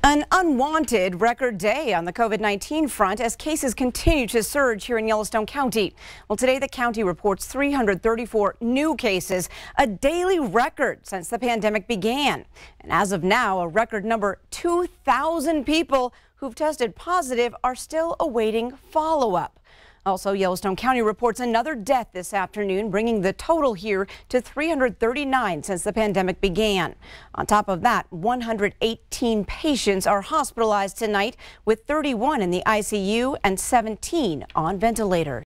An unwanted record day on the COVID-19 front as cases continue to surge here in Yellowstone County. Well, today the county reports 334 new cases, a daily record since the pandemic began. And as of now, a record number 2,000 people who've tested positive are still awaiting follow-up. Also, Yellowstone County reports another death this afternoon, bringing the total here to 339 since the pandemic began. On top of that, 118 patients are hospitalized tonight, with 31 in the ICU and 17 on ventilators.